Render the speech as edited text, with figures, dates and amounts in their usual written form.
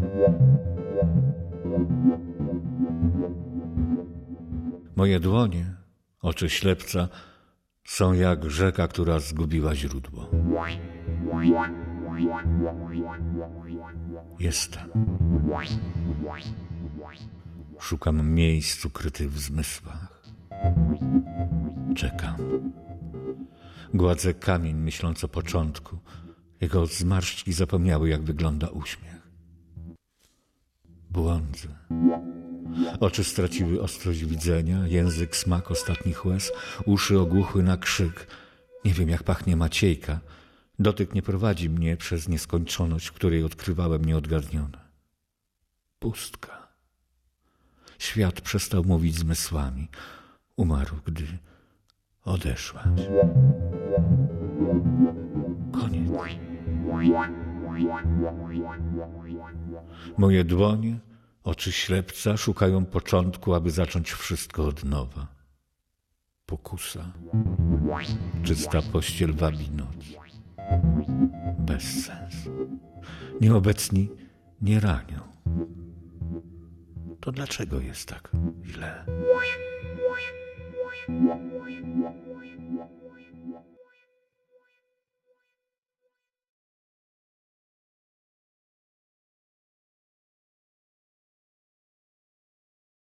Moje dłonie, oczy ślepca, są jak rzeka, która zgubiła źródło. Jestem. Szukam miejsc ukrytych w zmysłach. Czekam. Gładzę kamień, myśląc o początku. Jego zmarszczki zapomniały, jak wygląda uśmiech. Błądzę. Oczy straciły ostrość widzenia, język smak ostatnich łez, uszy ogłuchły na krzyk. Nie wiem, jak pachnie Maciejka. Dotyk nie prowadzi mnie przez nieskończoność, w której odkrywałem nieodgadnione. Pustka. Świat przestał mówić zmysłami. Umarł, gdy odeszłaś. Koniec. Moje dłonie, oczy ślepca szukają początku, aby zacząć wszystko od nowa. Pokusa. Czysta pościel wabi noc. Bezsens. Nieobecni nie ranią. To dlaczego jest tak źle?